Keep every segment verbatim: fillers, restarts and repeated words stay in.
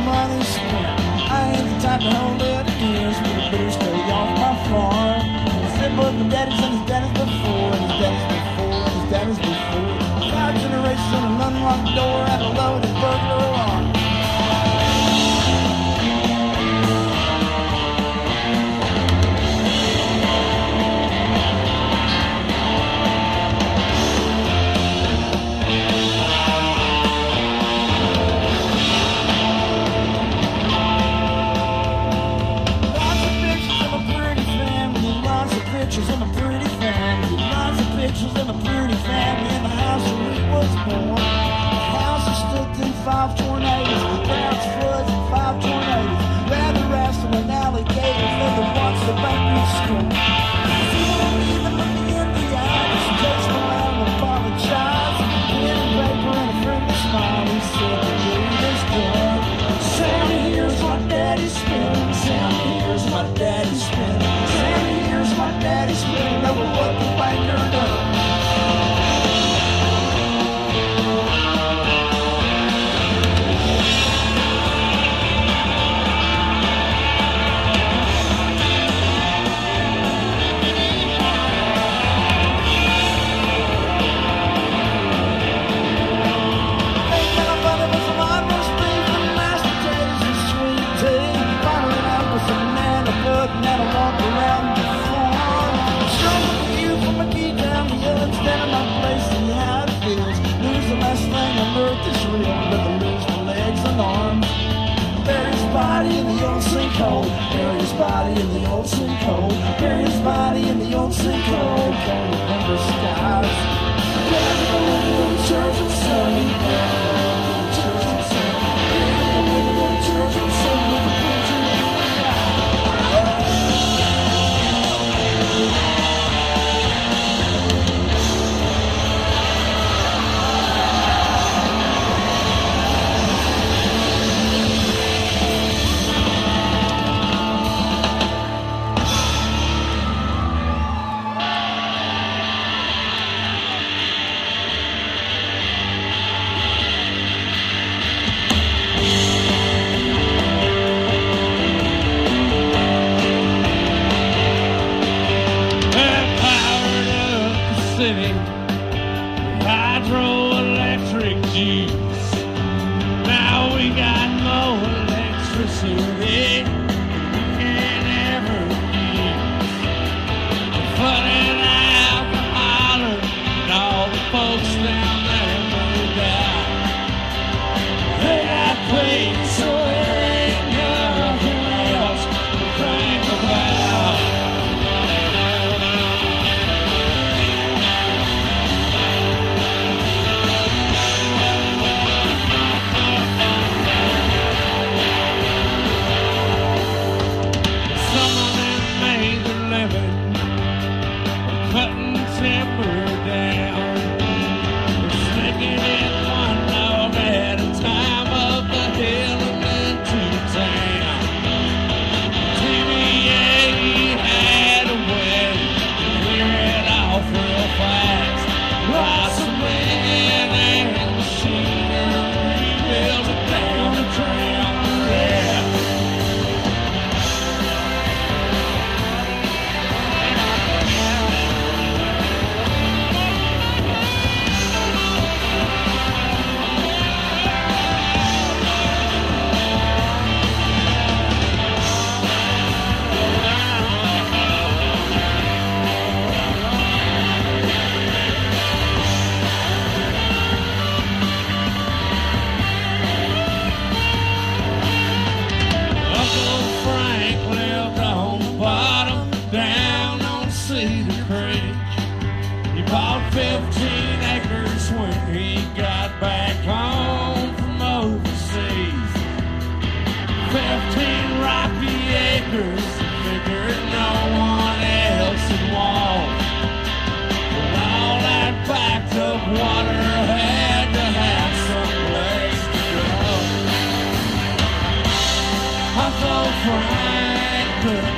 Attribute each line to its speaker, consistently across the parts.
Speaker 1: money spent. I ain't the type to hold it against, but I better stay off my farm. Simple as my daddy's and his daddy's before, and his daddy's before, and his daddy's before. Five generations on an unlocked door and a loaded burglar alarm. Pictures of a pretty family, lots of pictures of a pretty family in the house where we was born. The house has stood through five tornadoes, droughts, floods, and five tornadoes. Rather wrestle an alligator for the once the bankrupt school. If you don't even look me in the eye, just taste around and apologize. Pen and paper and a friendly smile, he said the deed is done. Sammy, here's my daddy's spinning. Sammy, here's my daddy's spinning. Sammy, here's my daddy's spinning over what the banker done. Body in the old sinkhole, bury his body in the old sinkhole, bury his body in the old sinkhole, can't remember skies. Church and sun, church and sun, church and sun with a picture in the eye.
Speaker 2: Hydroelectric juice. Now we got more electricity we can't ever use. Flooding out the holler and all the folks down there moved out. They got paid, so there ain't nothing else to think about. Cutting timber down, sticking it one log at a time up the hill and into town. T V A had a way to clear it off real fast. Lots of men and machinery rebuilt it down the trail. Yeah. fifteen acres when he got back home from overseas. Fifteen rocky acres, figured no one else would want. But all that backed up water had to have some place to go. I thought Frank could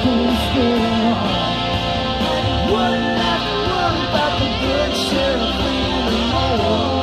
Speaker 1: who's getting wrong. Wouldn't have to worry about the good sheriff anymore.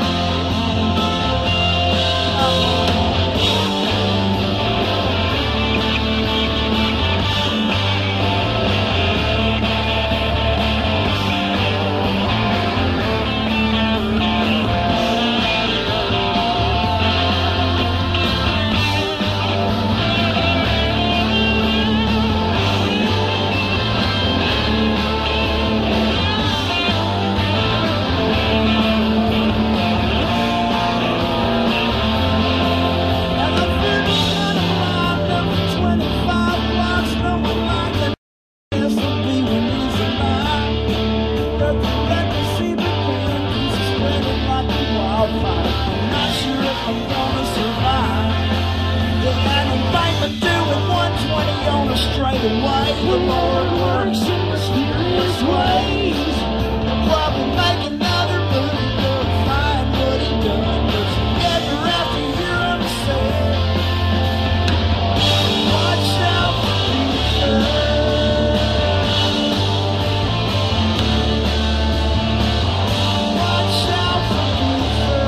Speaker 1: The Lord works in mysterious ways. He'll probably make another movie, glorifying what he done. But you never have to hear him say, watch out for future. Watch out for future.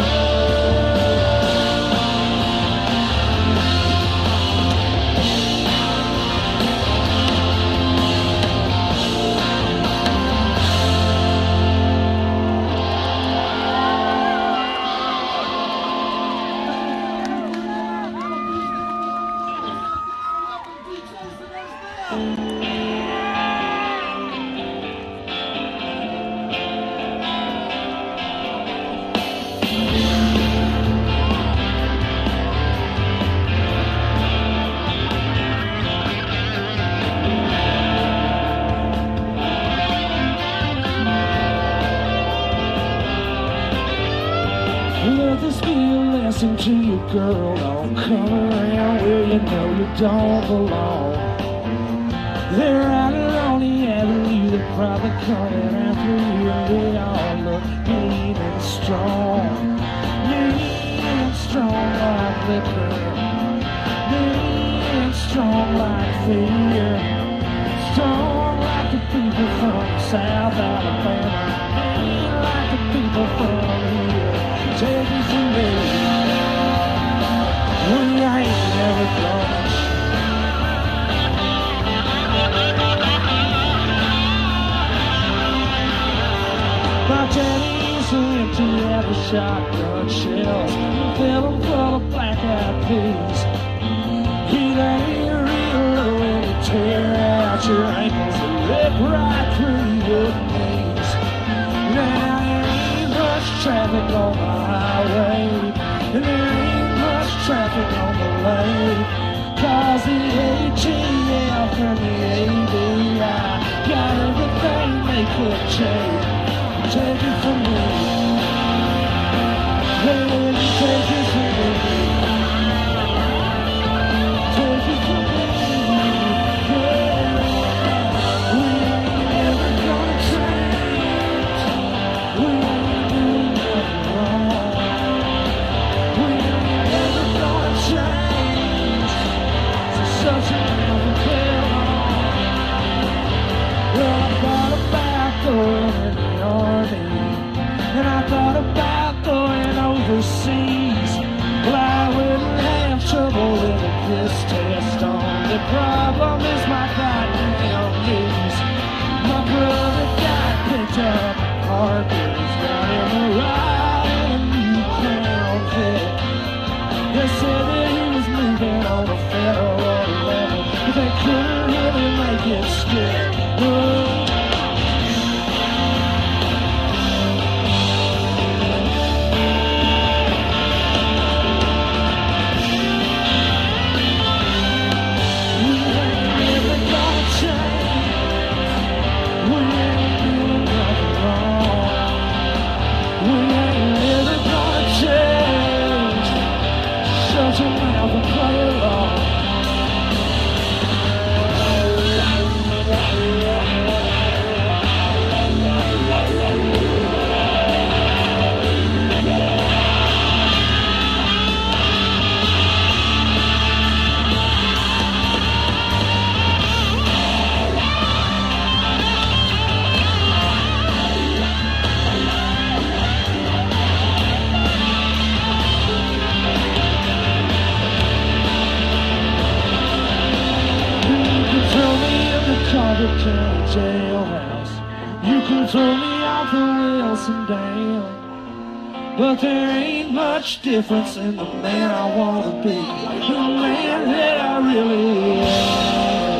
Speaker 1: Let this be a lesson to you, girl. Don't come around where you know you don't belong. They're out on the avenue, they're probably coming after you. They all look mean and strong. Mean and strong like liquor. Mean and strong like fear. Strong like the people from South Alabama. Mean like the people from here. Take it from me, we ain't never gonna My Jenny's so empty, every shotgun shells fill them full of black-eyed peas. He ain't real low when you tear out your ankles and rip right through your knees. Now there ain't much traffic on the highway, and there ain't much traffic on the lake, 'cause the A T F and the A B I got everything they could change. Take it from me, hey, take it from me, take it from me, yeah. We ain't never gonna change, we ain't doing nothing wrong. We ain't never gonna change, so such a never feel on. Well, I thought about going in the army, and I thought about going overseas. Well, I wouldn't have trouble with this test on. The problem is my goddamn knees. My brother got picked up in Harkins down in the ride in a new Crown Vic. They said that he was moving on a federal level, but they couldn't really make it stick. Oh. Such a mouth and play along. can throw me off the Wilson Dam, but there ain't much difference in the man I want to be, the man that I really am.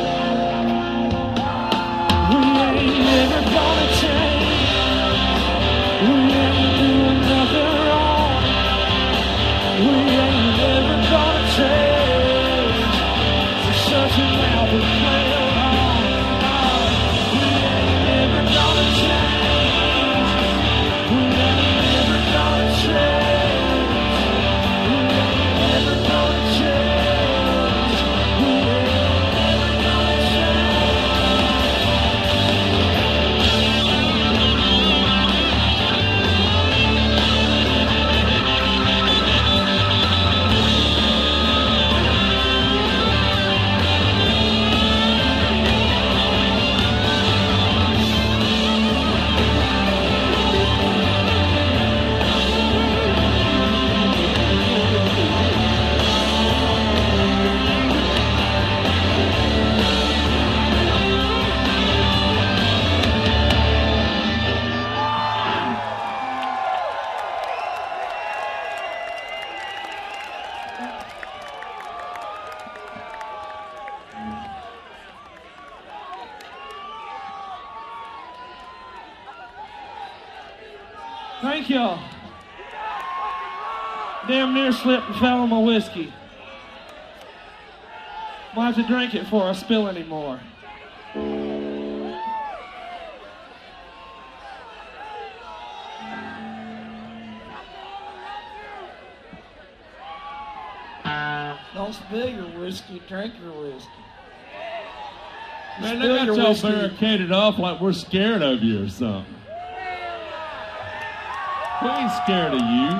Speaker 1: We ain't never gonna change. We ain't doing nothing wrong. We ain't never gonna change. For such an album playing on. We ain't never gonna change. We ain't never gonna change. We ain't never gonna change. We ain't never gonna change. Thank y'all. Damn near slipped and fell on my whiskey. Might have to drink it before I spill any more. Don't spill your whiskey, drink your whiskey.
Speaker 2: Man, they got y'all barricaded off like we're scared of you or something. We ain't scared of you.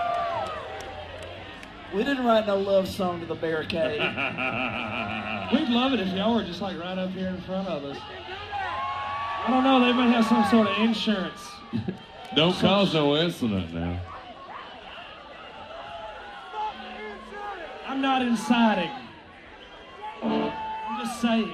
Speaker 1: We didn't write no love song to the barricade. We'd love it if y'all were just like right up here in front of us. I don't know, they might have some sort of insurance.
Speaker 2: Don't cause no incident now.
Speaker 1: I'm not inciting. I'm just saying.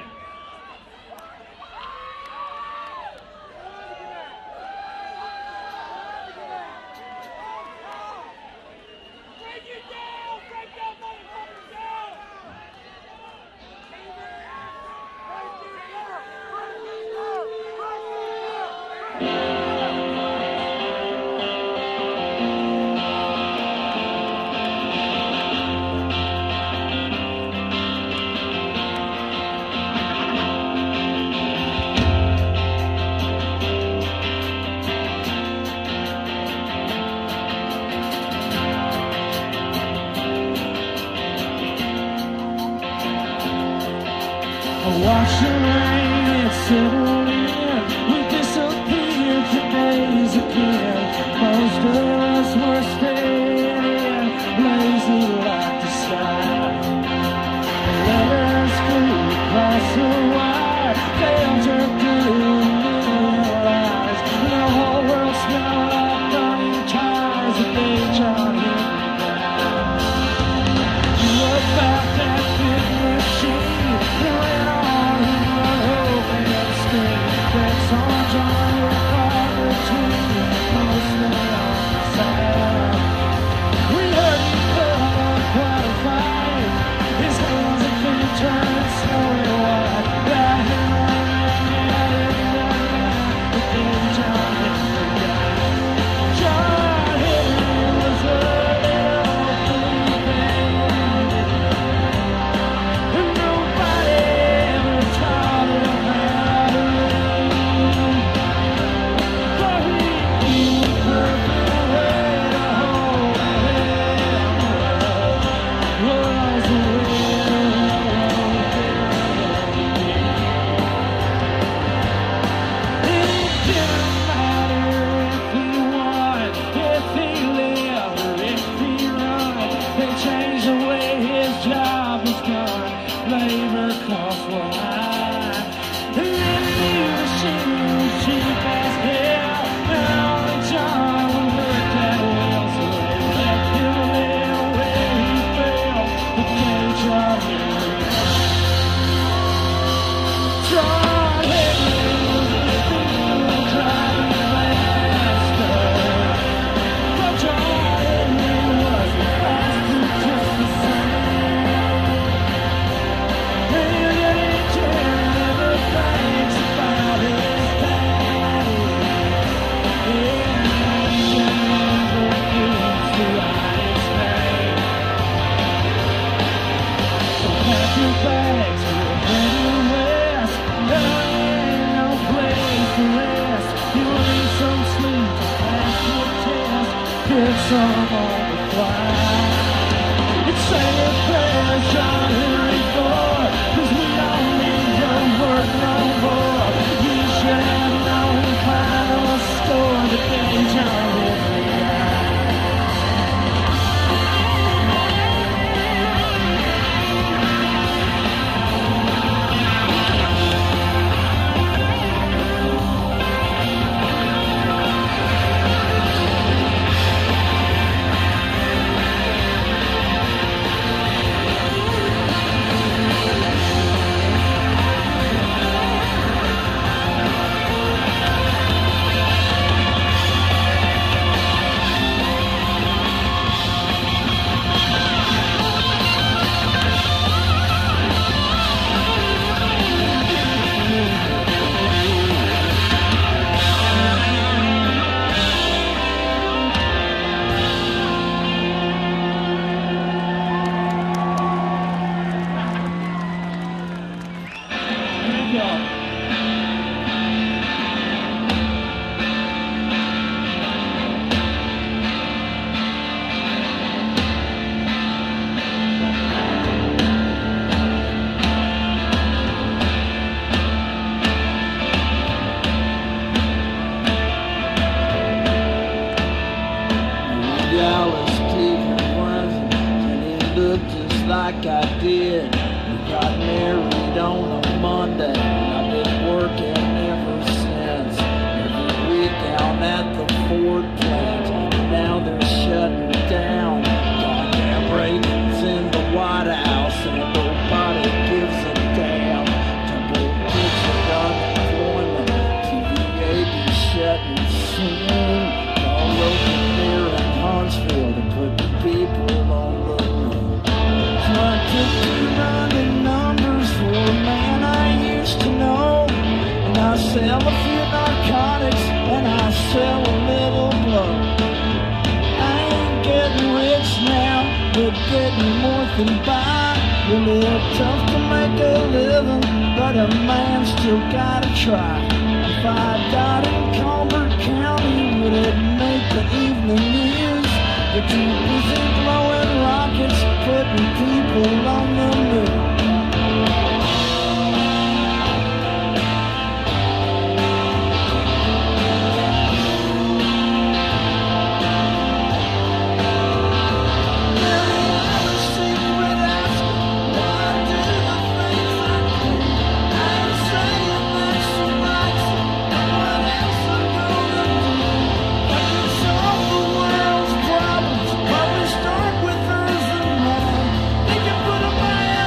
Speaker 1: Watch the rain and settle in. We disappeared for days again. Most of us were staying in, lazy like the sky. Letters flew across the wire, failed to do realize the whole world smelled like burning tires. The day John hit the ground. You about that big machine. That's on John, your father too, mostly on the side. We heard him put on quite a fight. His hands and feet turned slowly white. That hand went round and round, but then John hit the guy. John hit him was a little blue baby, and nobody ever taught him how to read. Labor costs were high, and then the machine was cheap as hell. Now the John worked that well, so they left him there where he fell. But they John Henry, John Henry was a big drive. your bags, we're heading west. There ain't no place to rest. You need some sleep to pass your test. Get some on the fly. It's saying prayers on Henry Ford, 'cause we don't need your work no more. You should have known final store the day John Henry died. Like I did, we got married on a Monday, and I've been working ever since. Every week out at the Ford plant, now they're shutting down. Goddamn ratings in the White House, and nobody gives a damn. Double digit unemployment, T V A be shutting soon. All over there in Huntsville to put the people on the I took two running numbers for a man I used to know, and I sell a few narcotics and I sell a little blow. I ain't getting rich now, but getting more than by. Really tough to make a living, but a man still gotta try. If I died in Colbert County, would it make the evening news? They're too busy blowing rockets, putting people on the moon. Start with hers and mine. They can put a man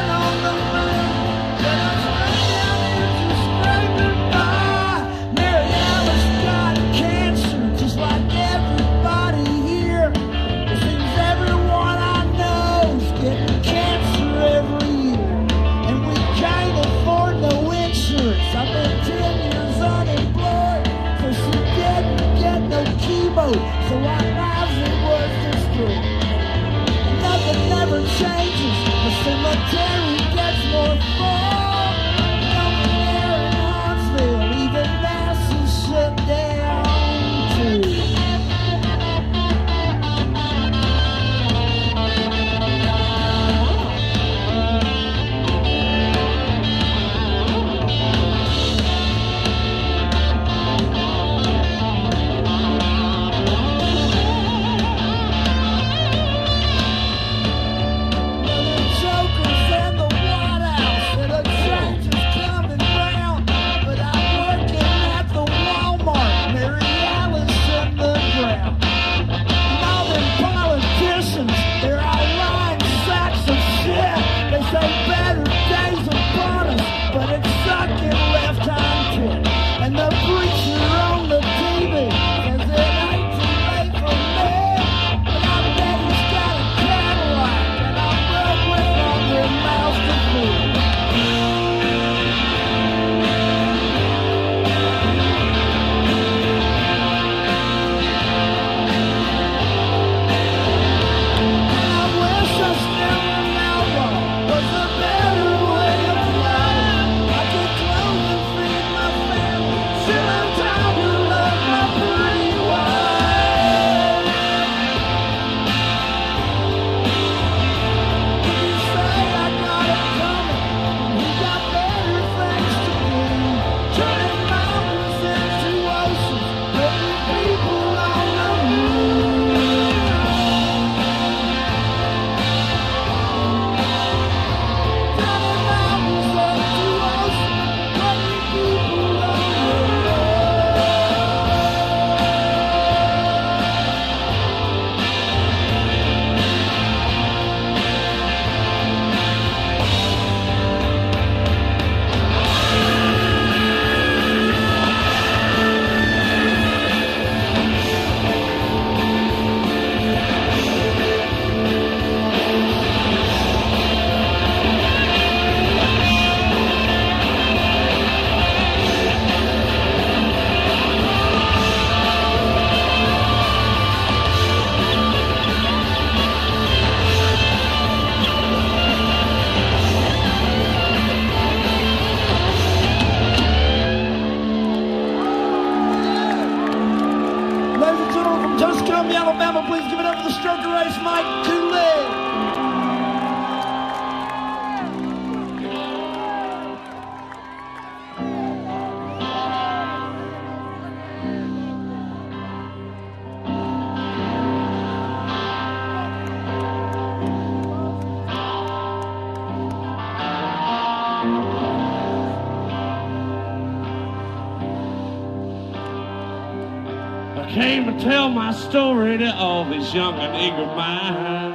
Speaker 2: came to tell my story to all these young and eager minds,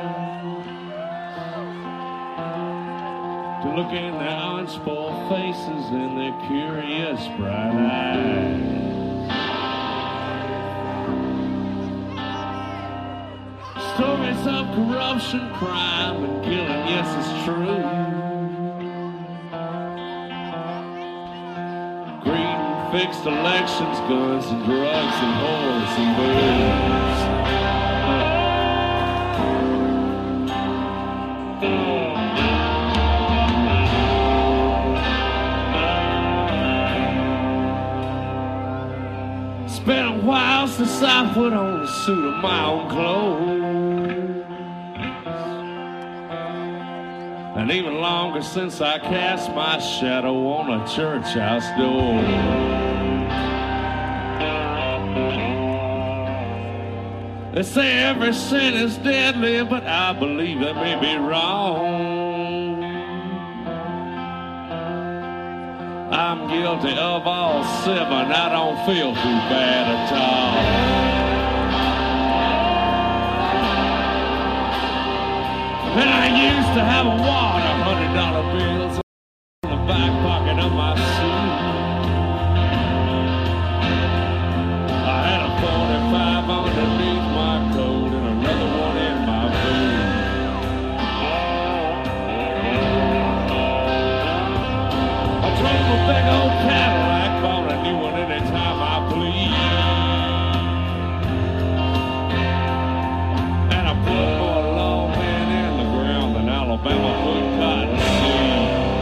Speaker 2: to look in their unspoiled faces and their curious bright eyes. Stories of corruption, crime, and killing, yes, it's true. Greed and fixed elections, guns and drugs and whores and booze. It's been a while since I put on a suit of my own clothes. And even longer since I cast my shadow on a church house door. They say every sin is deadly, but I believe that may be wrong. I'm guilty of all seven, I don't feel too bad at all. And I used to have a wad of hundred dollar bills in the back pocket of my suit. I had a forty-five underneath my coat and another one in my boot. I drove a big old Cadillac, bought a new one anytime I please. And I put more lawmen in the ground than Alabama put cotton seed.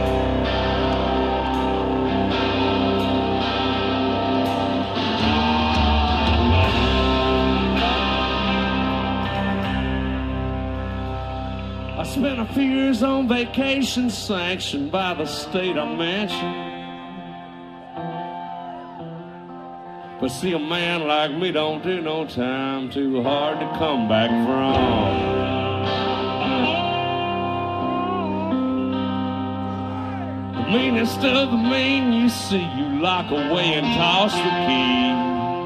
Speaker 2: I spent a few years on vacation sanctioned by the state I mentioned. But see, a man like me don't do no time too hard to come back from. The meanest of the mean you see, you lock away and toss the key.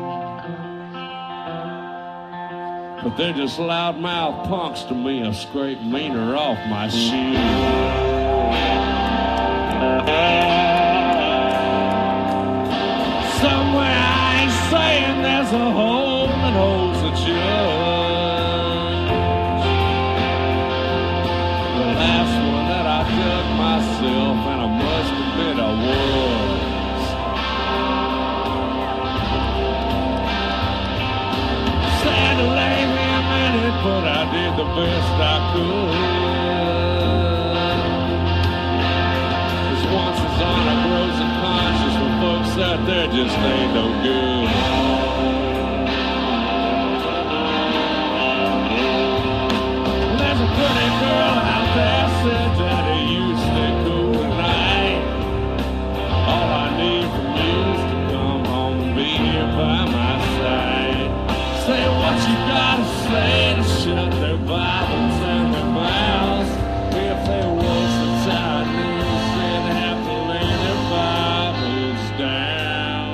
Speaker 2: But they're just loudmouth punks to me, a scrape meaner off my shoe. Somewhere I ain't saying there's a hole that holds a judge. The last one that I dug myself, and I must admit I was. Sad to lay me a minute, but I did the best I could. Cause once his honor grows unconscious, when folks out there just ain't no good. There's a pretty girl out there said, Daddy, you stay cool tonight. All I need from you is to come home and be here by my side. Say what you gotta say to shut their Bibles and their mouths. If they was the tired news, they'd have to lay their Bibles down.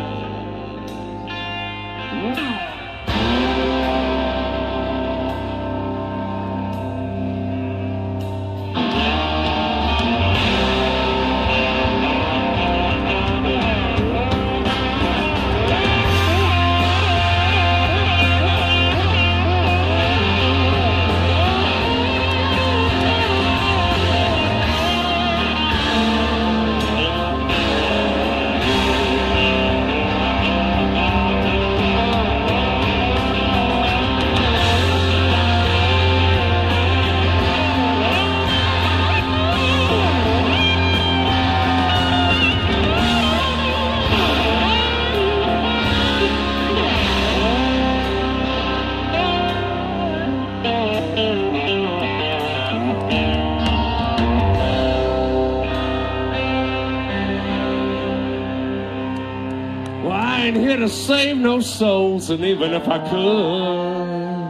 Speaker 2: Well, I ain't here to save no souls, and even if I could,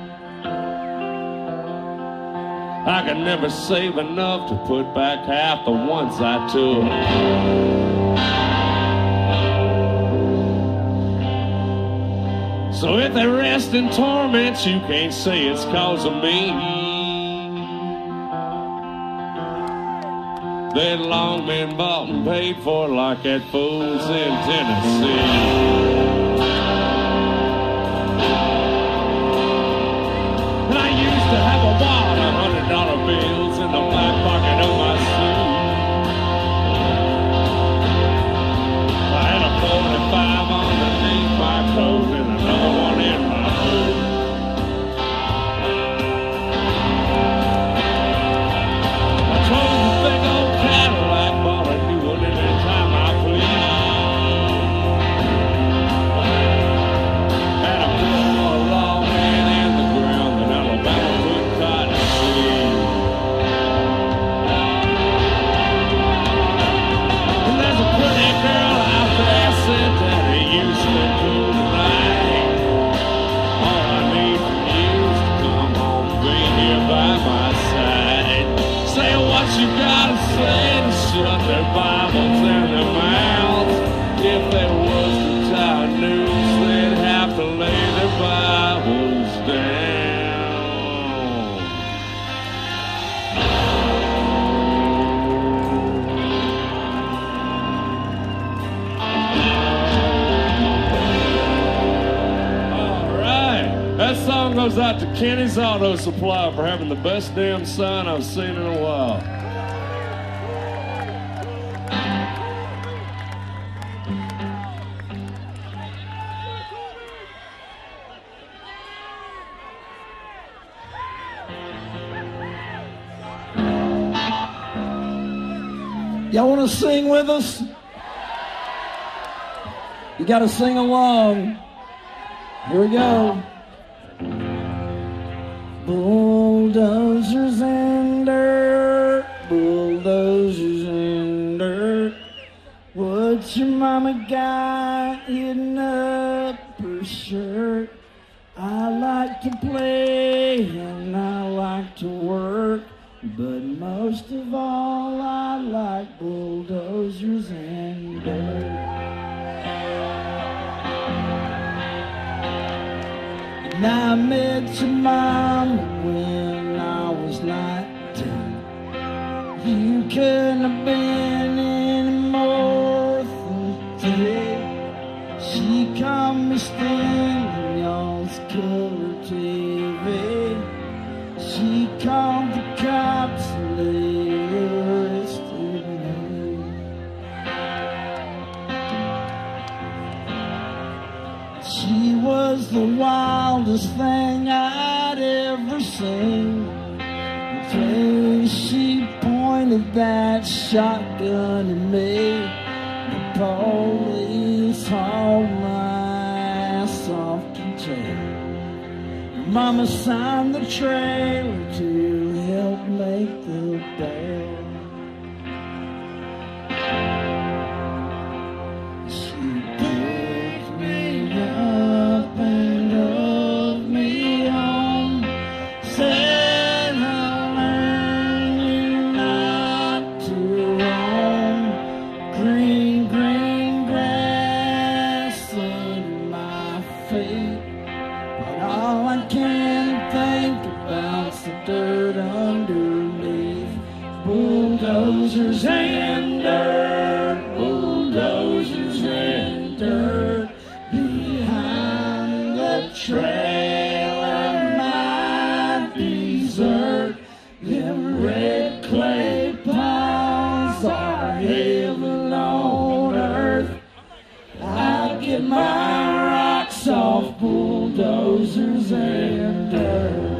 Speaker 2: I could never save enough to put back half the ones I took. So if they rest in torment, you can't say it's cause of me. They'd long been bought and paid for like that fools in Tennessee. And I used to have a wad of hundred dollar bills in the back pocket of my suit. I had a forty-five underneath my coat and another one in my boot. I drove a big old Cadillac, bought a new one anytime I please. Had a poor long man in the ground that Alabama couldn't cotton see. And there's a pretty girl out there said that he used to do tonight. All I need from you is to come home, be here by my side. Say what you gotta say to shut their Bibles in their mouths. If there was to tie a noose, they'd have to lay their Bibles down. All right, that song goes out to Kenny's Auto Supply for having the best damn sign I've seen in a while.
Speaker 1: Y'all want to sing with us? You got to sing along. Here we go. Bulldozers and dirt, bulldozers and dirt. What's your mama got hidden up her shirt? I like to play and I like to work, but most of all I like bulldozers and dirt. And I met your mama when I was nineteen. You couldn't have been any more than ten. She caught me stealing y'all's color T V. She called the cops and they arrested me. She was the wildest thing I'd ever seen, until she pointed that shotgun at me. The police hauled my ass off to jail. Mama signed the trailer to help make the bail. She picked me up and drove me home. Said I'll learn you not to roam. Green, green grass under my feet, but all I can think about's the dirt underneath. Bulldozers and dirt, bulldozers and dirt. Behind the trailer, my desert. Them red clay piles are heaven on earth. I get my rocks off bulldozers and dirt.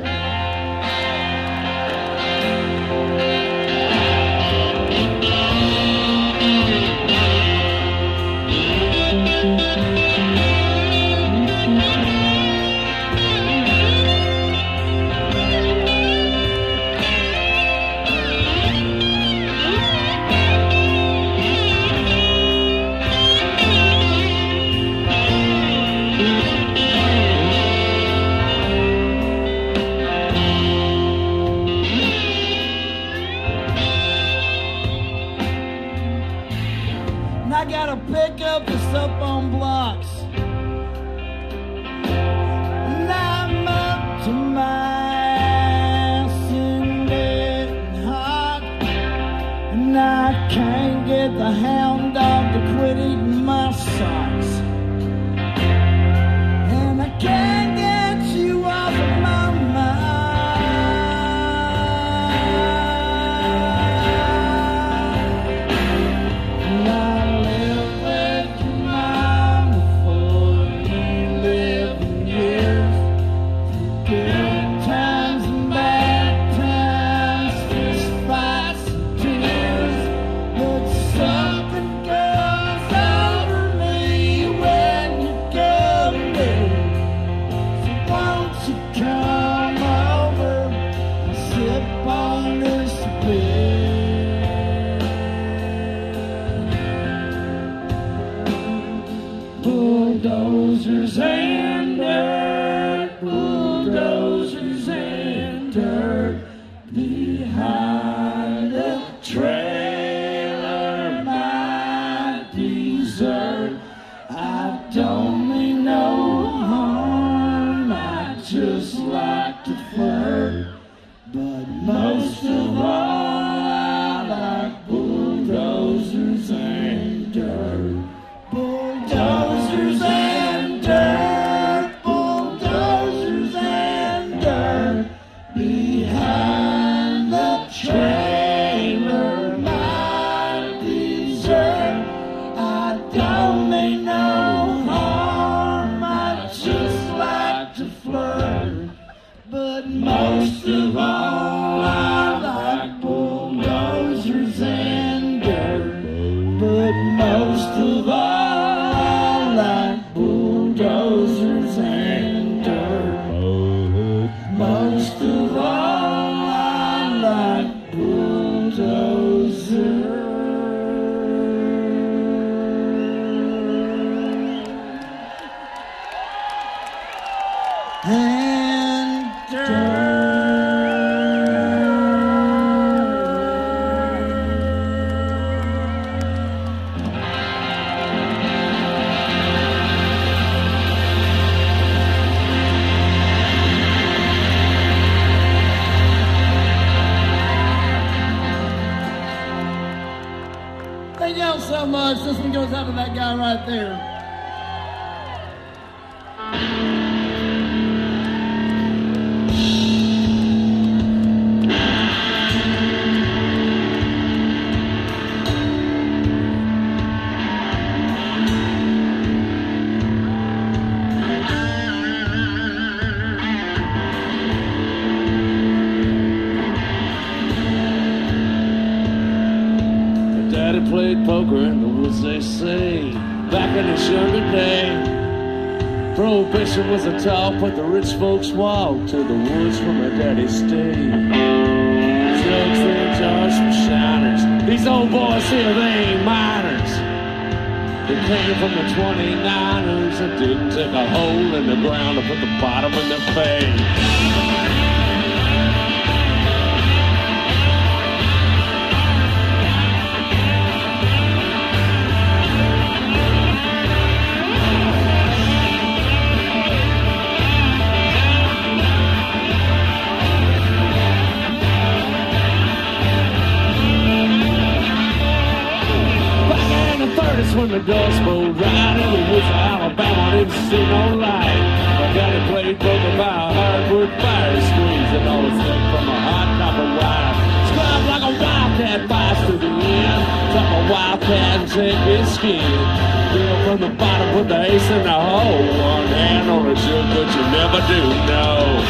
Speaker 1: And I got a pickup that's up on blocks. I can't get the hound dog to quit eating my socks. And I can't get you off of my mind. And I lived with your mom for eleven years. Good times and bad times, fist fights and tears. But something goes over me when you come near. So won't you come over and sip on this beer? Bulldozers and dirt, bulldozers and dirt, behind the trailer, my dessert. I don't mean no harm, I just like to flirt. But most of all, I like bulldozers and dirt. Bulldozers and dirt, bulldozers and dirt, behind the trailer, my dessert. I don't mean no harm, I just like to flirt. But most of all, I like bulldozers and dirt. But most of all, I like bulldozers and dirt. Most of all, I like bulldozers and dirt. Thank y'all so much. This one goes out to that guy right there.
Speaker 2: Daddy played poker in the woods, they say, back in his younger day. Prohibition was a talk, but the rich folks walked to the woods from their daddy's stay. Drugs, they charge for shiners. These old boys here, they ain't minors. They came from the twenty-niners that didn't take a hole in the ground to put the bottom in their face. When the dust rolled right in the woods of Alabama, didn't see no light. My daddy played poker by a hardwood fire, squeezing all the stuff from a hot copper wire. Scrubbed like a wildcat, fights to the end. Top a wildcat and take his skin. Bill from the bottom, put the ace in the hole. One hand on the jug, but you never do know.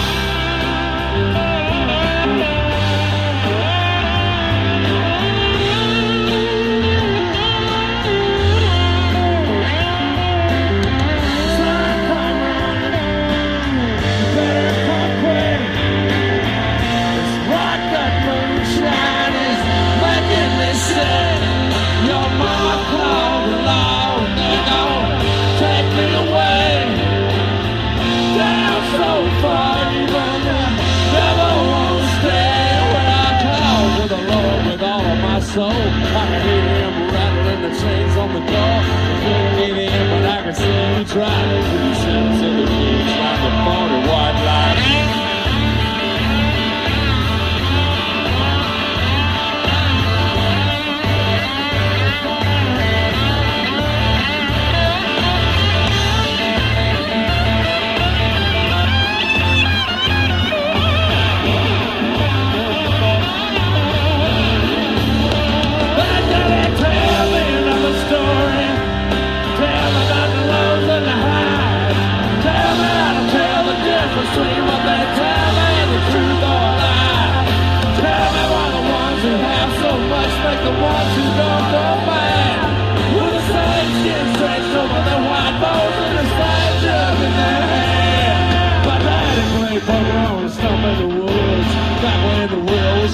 Speaker 2: So I can hear him rattling the chains on the door. I couldn't get in, but I can see you trying. He sits in the keys like a forty white light.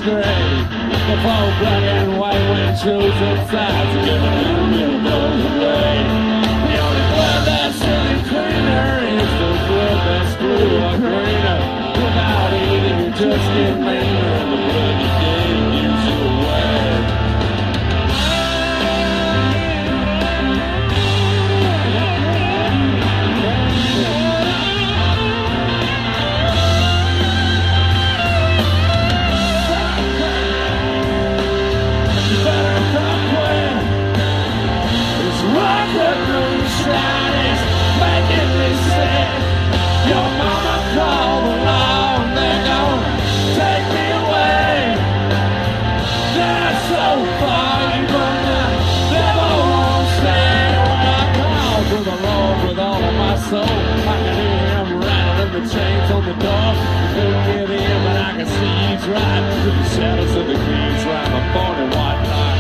Speaker 2: straight. The both black and white when choosing sides. Giving out little blows of rain. The only blood that's really cleaner is the blood that's blue or greener. Without eating, you just get meaner. The blood you gave gives you away. Making me sick. Your mama called the law and they're gonna take me away. That's so far from the devil won't stay. When I call to the Lord with all of my soul, I can hear him rattling the chains on the door. I couldn't get in, but I can see he's right through the shadows of the keys round the morning white light.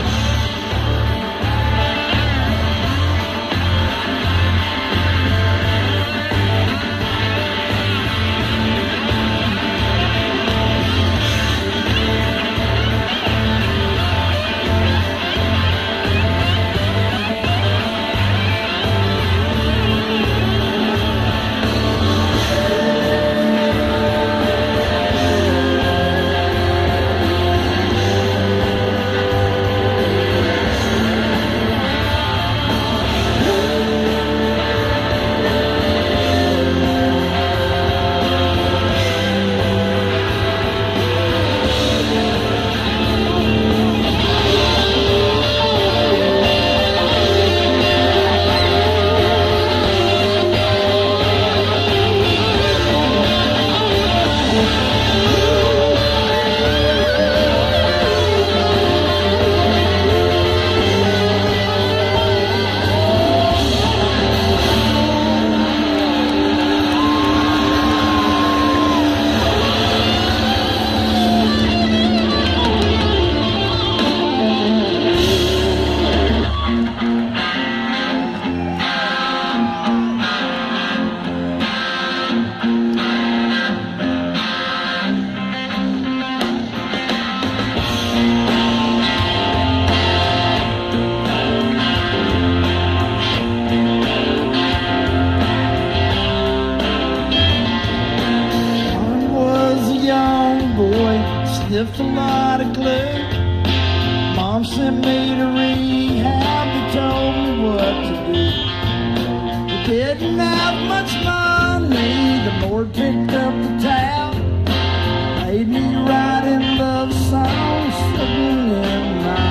Speaker 2: Sniffed a lot of glue. Mom sent me to rehab. They told me what to do. They didn't have much money. The Lord picked up the tab, made me write in love songs, singing in my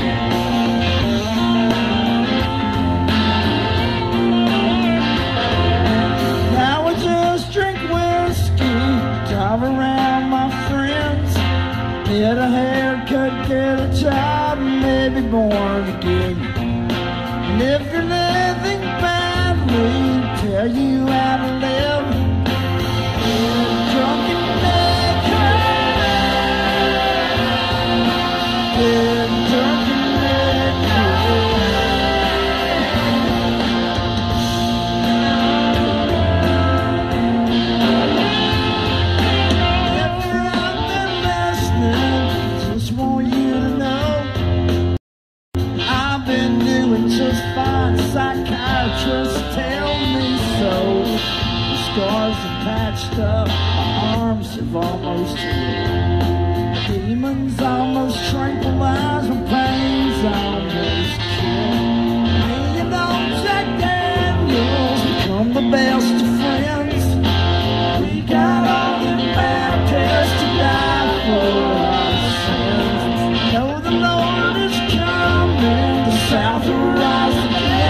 Speaker 2: room. Now I just drink whiskey, drive around my friends. Get a haircut, get a job, and maybe born again. And if you're living badly, tell you how to live. Get drunk and naked. Get drunk and psychiatrists tell me so. The scars are patched up, my arms have almost healed. Demons almost tranquilize, my pain's almost cured. Me and old Jack Daniels become the best of friends. We got all them Baptists to die for our sins. Know the Lord is coming, the South will rise again.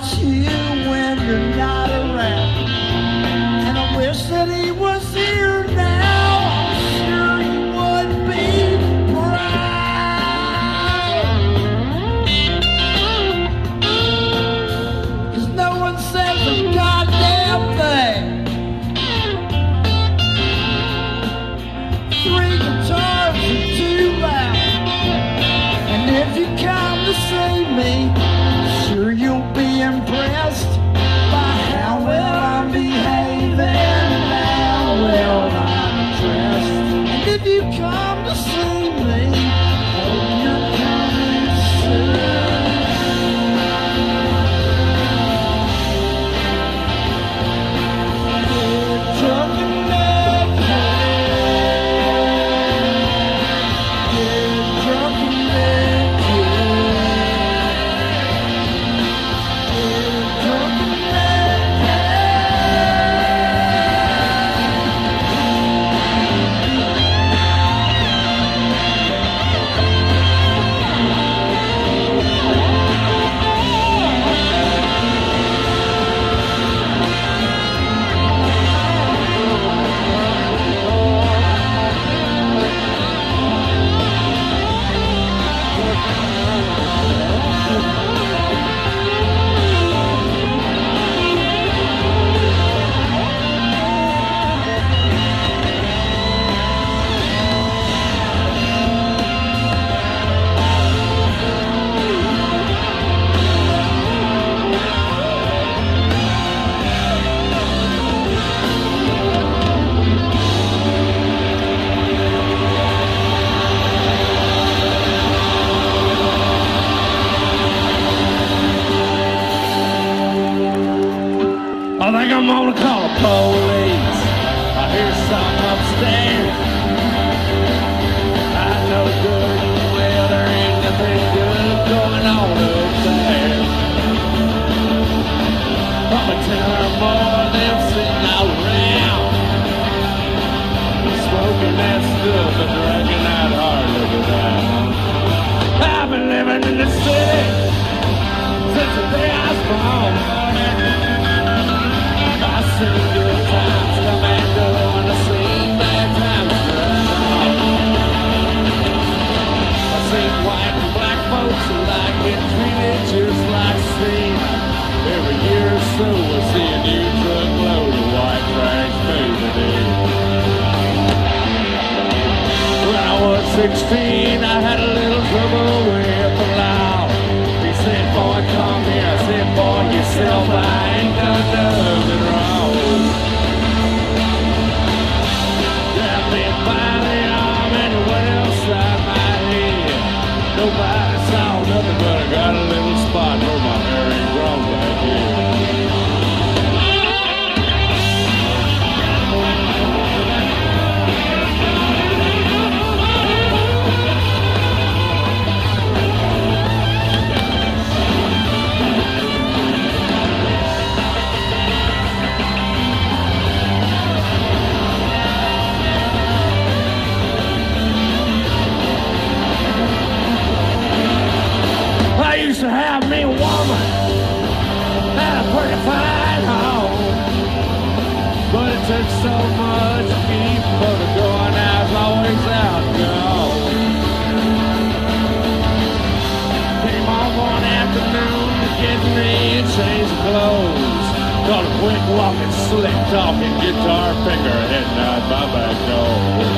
Speaker 1: about you when you're not around. And I wish that he was here now. I'm sure he would be proud. 'Cause no one says a goddamn thing. Three guitars are too loud. And if you come to see me, sure you'll be impressed by how well I'm behaving and how well I'm dressed. And if you come to see me, hope you're coming soon. Get drunk and naked. Get drunk and I think I'm gonna call the police. I hear something upstairs. I know good and well there ain't nothing good going on up there. Probably ten or more of them sitting all around, smoking that stuff and drinking that hard liquor down. I've been living in the city since the day I was born. I've seen good times come and go, and I've seen bad times drag on. I've seen white and black folks alike get treated just like sin. Every year or so I see a new truckload of white trash moving in. When I was sixteen, I had a little trouble with the law. He said, boy, come here. I said, boy, yourself, I ain't done nothing wrong. Got me by the arm and the well side my head. Nobody saw nothing, but I got a little spot where my hair ain't grown back here. I used to have me a woman and a pretty fine home, but it took so much to keep her going. I was always out gone. Came home one afternoon to get me a change of clothes. Got a quick walking, slick talking guitar picker heading out my back door.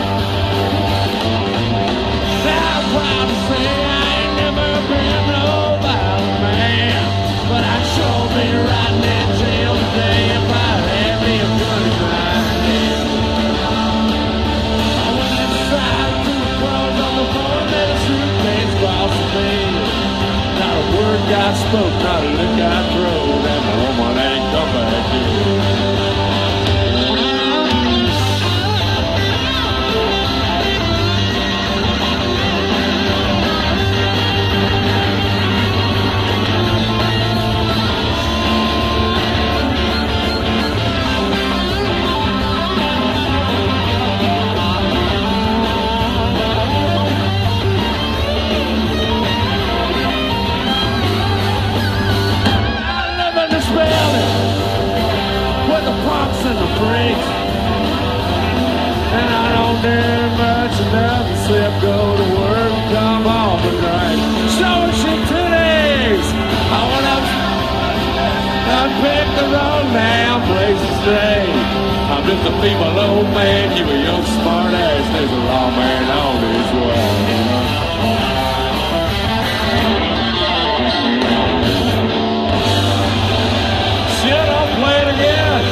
Speaker 1: Now I'm proud to say I ain't never been no violent man, but I sure be riding in jail today if I had me a gun in my hand. I went inside through the cross on the floor and let a suitcase across the bed. Not a word got spoke, not a look got thrown, and the woman ain't come back here.
Speaker 2: used to be below man. You a young smart ass. There's a lawman on his way. Shit, I'll play it again.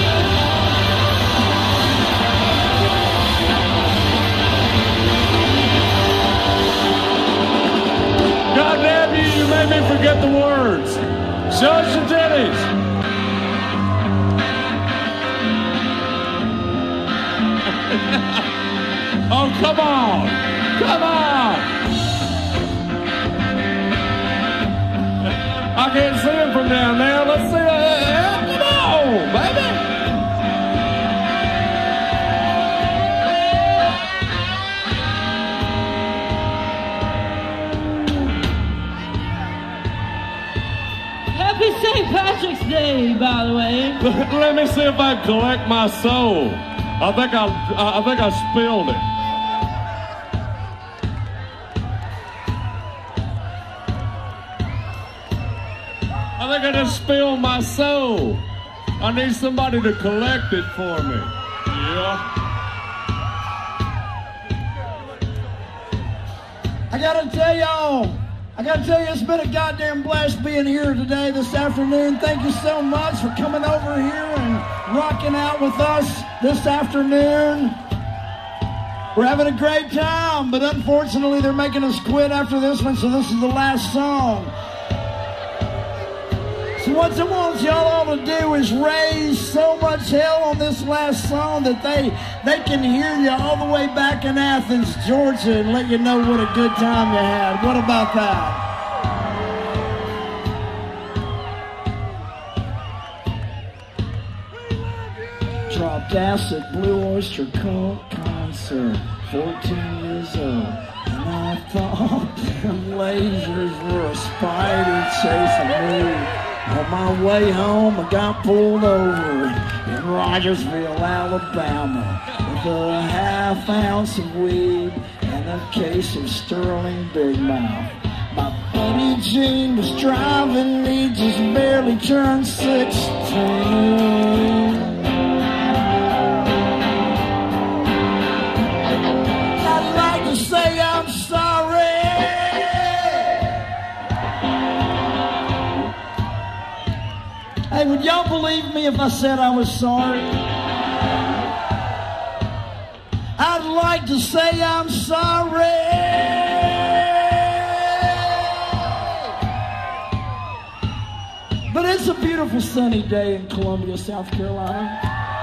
Speaker 2: God damn you, you made me forget the words. Show us your titties. Oh, come on. Come on. I can't see him from down there. Let's see. Uh, come on, baby.
Speaker 3: Happy Saint Patrick's Day, by the way.
Speaker 2: Let me see if I can collect my soul. I think I, I think I spilled it. I think I just spilled my soul. I need somebody to collect it for me. Yeah.
Speaker 1: I gotta tell y'all, I gotta tell you, it's been a goddamn blast being here today, this afternoon. Thank you so much for coming over here and rocking out with us this afternoon. We're having a great time, but unfortunately they're making us quit after this one, so this is the last song. So what I want y'all all to do is raise so much hell on this last song that they they can hear you all the way back in Athens, Georgia, and let you know what a good time you had. What about that? Dropped acid, Blue Oyster Cult concert, fourteen years old, and I thought them lasers were a spider chasing me. On my way home, I got pulled over in Rogersville, Alabama, with a half ounce of weed and a case of Sterling Big Mouth. My buddy Gene was driving, he just barely turned sixteen. I'd like to say I'm sorry. Hey, would y'all believe me if I said I was sorry? I'd like to say I'm sorry. But it's a beautiful sunny day in Columbia, South Carolina.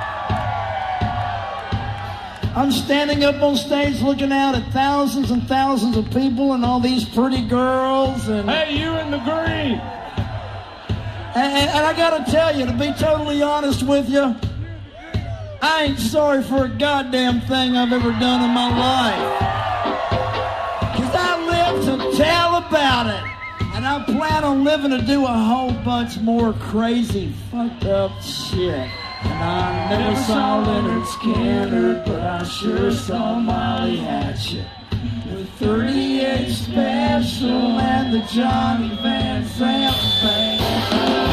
Speaker 1: I'm standing up on stage looking out at thousands and thousands of people and all these pretty girls. And
Speaker 2: Hey, you in the green.
Speaker 1: And, and, and I gotta tell you, to be totally honest with you, I ain't sorry for a goddamn thing I've ever done in my life. Cause I live to tell about it. And I plan on living to do a whole bunch more crazy, fucked up shit. And I never saw Leonard Skinner, but I sure saw Molly Hatchet. With thirty-eight Special and the Johnny Van Zandt Band.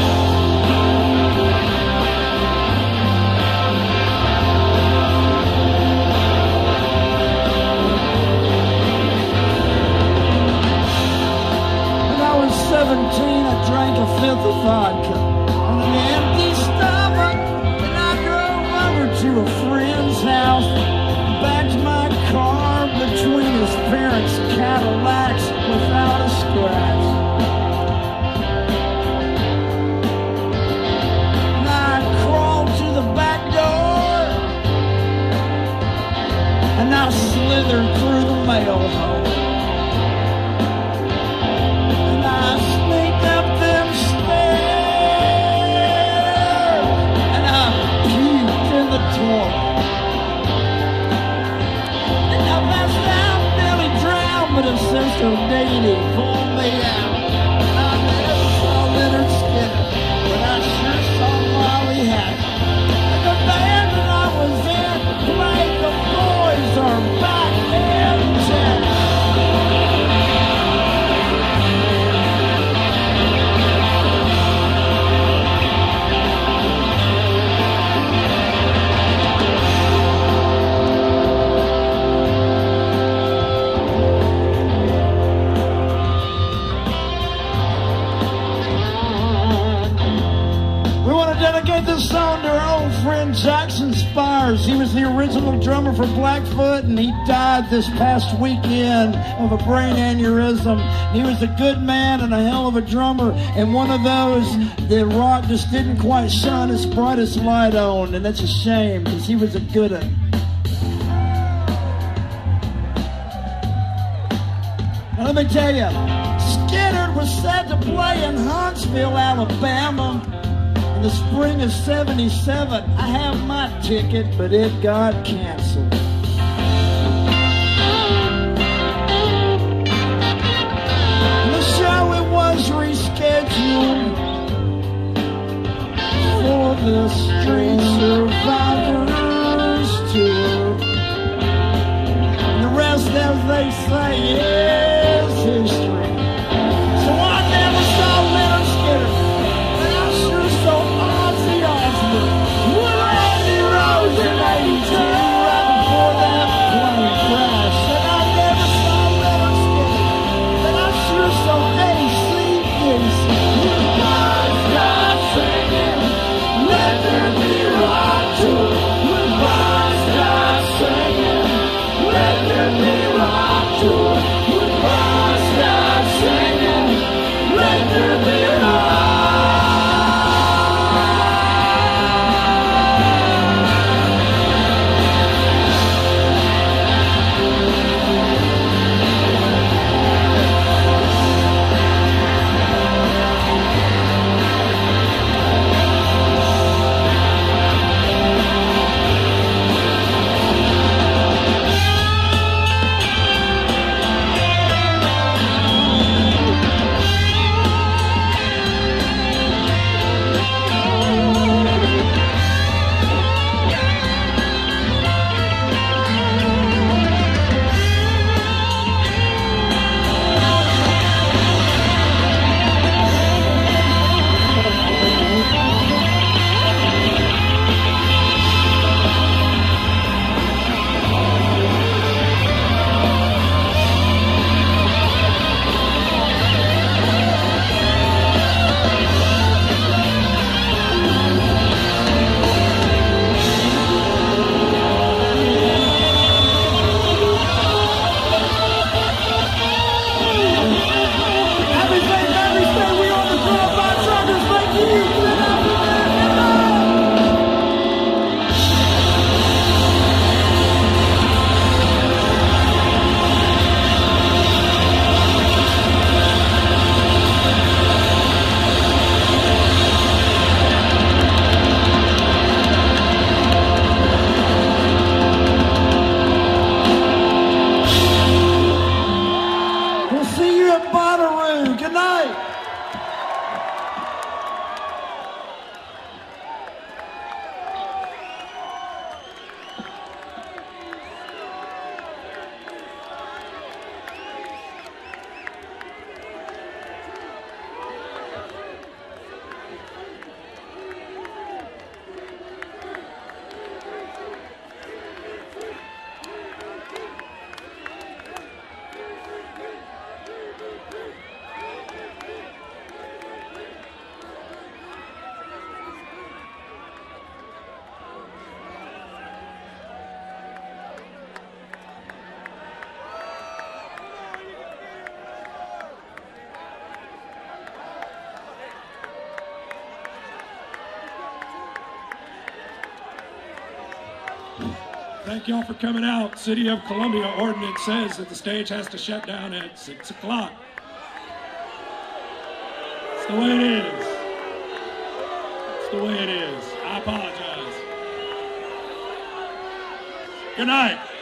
Speaker 1: seventeen, I drank a fifth of vodka on an empty stomach, and I drove over to a friend's house, backed my car between his parents' Cadillacs without a scratch. And I crawled to the back door, and I slithered through the mail hole. I sneaked up them stairs, and I puked in the toilet. And I passed out, nearly drowned, but a sister Dee pulled me out. And I never saw Leonard Skinner, but I sure saw Molly Hatchet. And the band that I was in played The Boys Are Back in Town. dedicate this song to our old friend Jackson Spires. He was the original drummer for Blackfoot, and he died this past weekend of a brain aneurysm. He was a good man and a hell of a drummer, and one of those that rock just didn't quite shine its brightest light on, and that's a shame because he was a good one. Now let me tell you, Skynyrd was set to play in Huntsville, Alabama in the spring of seventy-seven. I have my ticket, but it got canceled. The show, it was rescheduled for the Street Survivors Tour. And the rest, as they say, is history. So I never saw Leonard Skinner, but I sure saw Ozzy Osbourne with Randy Rose in eighty-two, right before that plane crash. And I never saw Leonard Skinner, but I sure saw A C D C. Goodbye, stop singing, let there be rock to it. Goodbye, stop singing, let there be rock to it. Goodbye, stop singing, let there be rock. Good night.
Speaker 4: Thank y'all for coming out. City of Columbia ordinance says that the stage has to shut down at six o'clock. It's the way it is. It's the way it is. I apologize. Good night.